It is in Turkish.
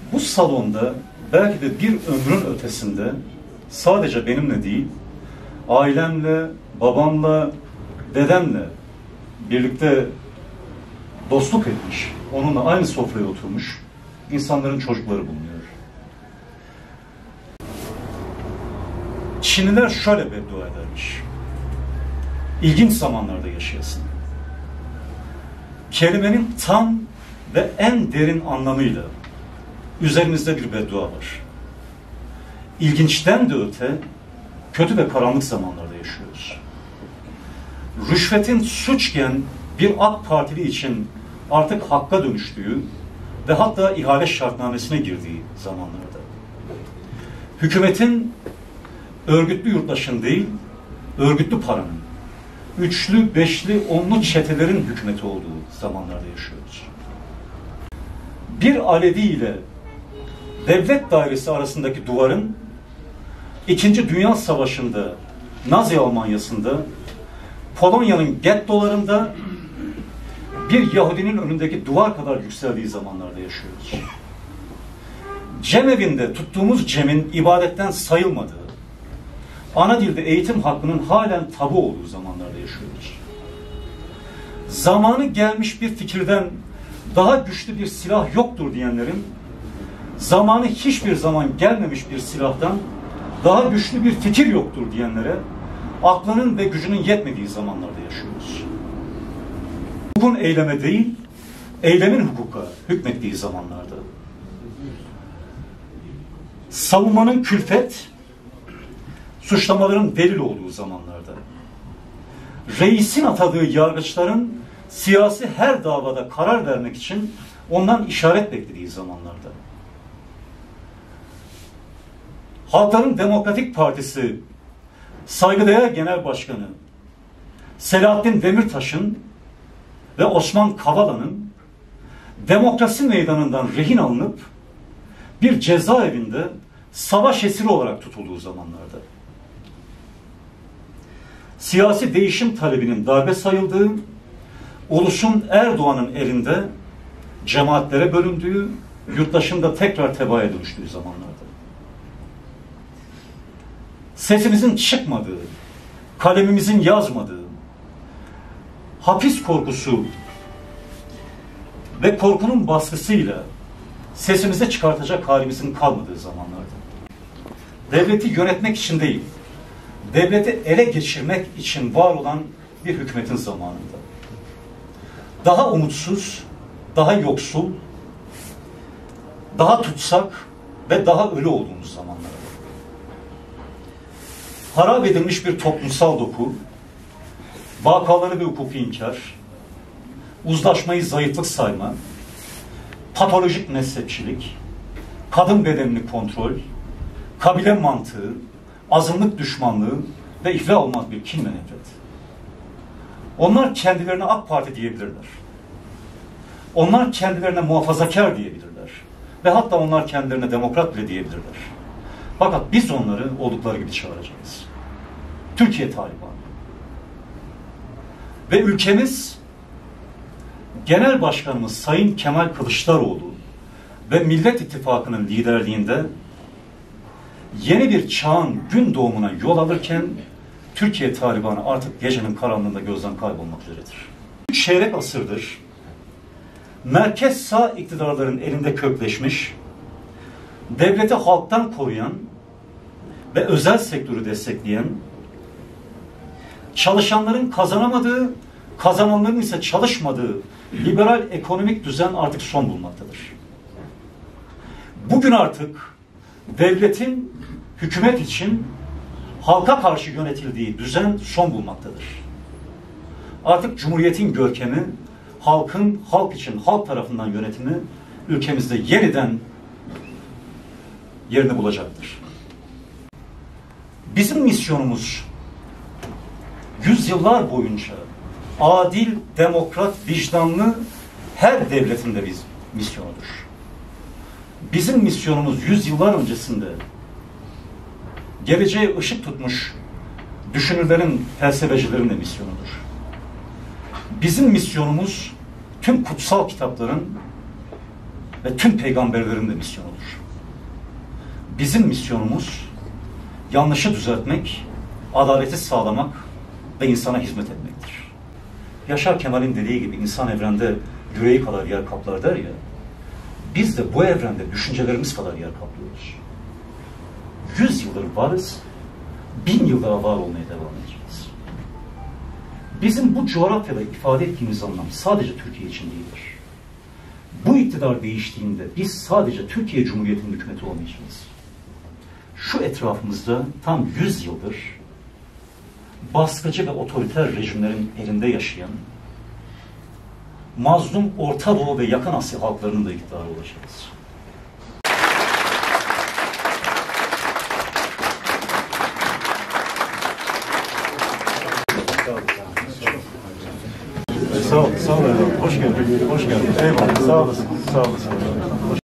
Bu salonda belki de bir ömrün ötesinde sadece benimle değil, ailemle, babamla, dedemle birlikte dostluk etmiş, onunla aynı sofraya oturmuş insanların çocukları bulunuyor. Çinliler şöyle beddua edermiş: İlginç zamanlarda yaşayasın. Kelimenin tam ve en derin anlamıyla üzerimizde bir beddua var. İlginçten de öte kötü ve karanlık zamanlarda yaşıyoruz. Rüşvetin suçken bir AK Partili için artık hakka dönüştüğü ve hatta ihale şartnamesine girdiği zamanlarda, hükümetin örgütlü yurttaşın değil, örgütlü paranın, üçlü, beşli, onlu çetelerin hükümeti olduğu zamanlarda yaşıyoruz. Bir Alevi ile devlet dairesi arasındaki duvarın İkinci Dünya Savaşı'nda Nazi Almanya'sında, Polonya'nın gettolarında bir Yahudinin önündeki duvar kadar yükseldiği zamanlarda yaşıyoruz. Cemevinde tuttuğumuz cemin ibadetten sayılmadığı, ana dilde eğitim hakkının halen tabu olduğu zamanlarda yaşıyoruz. Zamanı gelmiş bir fikirden daha güçlü bir silah yoktur diyenlerin, zamanı hiçbir zaman gelmemiş bir silahtan daha güçlü bir fikir yoktur diyenlere aklının ve gücünün yetmediği zamanlarda yaşıyoruz. Hukukun eyleme değil, eylemin hukuka hükmettiği zamanlarda, savunmanın külfet, suçlamaların delil olduğu zamanlarda, reisin atadığı yargıçların siyasi her davada karar vermek için ondan işaret beklediği zamanlarda, Halkların Demokratik Partisi saygıdeğer Genel Başkanı Selahattin Demirtaş'ın ve Osman Kavala'nın demokrasi meydanından rehin alınıp bir cezaevinde savaş esiri olarak tutulduğu zamanlarda, siyasi değişim talebinin darbe sayıldığı, ulusun Erdoğan'ın elinde cemaatlere bölündüğü, yurttaşın da tekrar tebaaya dönüştüğü zamanlarda, sesimizin çıkmadığı, kalemimizin yazmadığı, hapis korkusu ve korkunun baskısıyla sesimizi çıkartacak halimizin kalmadığı zamanlarda, devleti yönetmek için değil, devleti ele geçirmek için var olan bir hükümetin zamanında, daha umutsuz, daha yoksul, daha tutsak ve daha ölü olduğumuz zamanlarda, harap edilmiş bir toplumsal doku, vakaları ve hukuki inkar, uzlaşmayı zayıflık sayma, patolojik mezhepçilik, kadın bedenini kontrol, kabile mantığı, azınlık düşmanlığı ve iflah olmaz bir kin ve nefret. Onlar kendilerine AK Parti diyebilirler. Onlar kendilerine muhafazakar diyebilirler. Ve hatta onlar kendilerine demokrat bile diyebilirler. Fakat biz onları oldukları gibi çağıracağız. Türkiye Taliban. Ve ülkemiz, Genel Başkanımız Sayın Kemal Kılıçdaroğlu ve Millet İttifakı'nın liderliğinde yeni bir çağın gün doğumuna yol alırken Türkiye Talibanı artık gecenin karanlığında gözden kaybolmak üzeredir. 3 çeyrek asırdır merkez sağ iktidarların elinde kökleşmiş, devleti halktan koruyan ve özel sektörü destekleyen, çalışanların kazanamadığı, kazananların ise çalışmadığı liberal ekonomik düzen artık son bulmaktadır. Bugün artık devletin hükümet için halka karşı yönetildiği düzen son bulmaktadır. Artık Cumhuriyet'in görkemi, halkın halk için halk tarafından yönetimi ülkemizde yeniden yerini bulacaktır. Bizim misyonumuz yüzyıllar boyunca adil, demokrat, vicdanlı her devletin de biz misyonudur. Bizim misyonumuz yüzyıllar öncesinde geleceğe ışık tutmuş düşünürlerin, felsefecilerin de misyonudur. Bizim misyonumuz tüm kutsal kitapların ve tüm peygamberlerin de misyonudur. Bizim misyonumuz yanlışı düzeltmek, adaleti sağlamak ve insana hizmet etmektir. Yaşar Kemal'in dediği gibi insan evrende yüreği kadar yer kaplar der ya, biz de bu evrende düşüncelerimiz kadar yer kaplıyoruz. 100 yıldır varız, 1000 yıl daha var olmaya devam edeceğiz. Bizim bu coğrafyada ifade ettiğimiz anlam sadece Türkiye için değildir. Bu iktidar değiştiğinde biz sadece Türkiye Cumhuriyeti'nin hükümeti olmayacağız. Şu etrafımızda tam 100 yıldır baskıcı ve otoriter rejimlerin elinde yaşayan mazlum Orta Doğu ve Yakın Asya halklarının da iktidarı olacağız. Sağ ol, sağ ol. Hoş geldin. Hoş geldin. Eyvallah. Sağ olasın. Sağ olasın.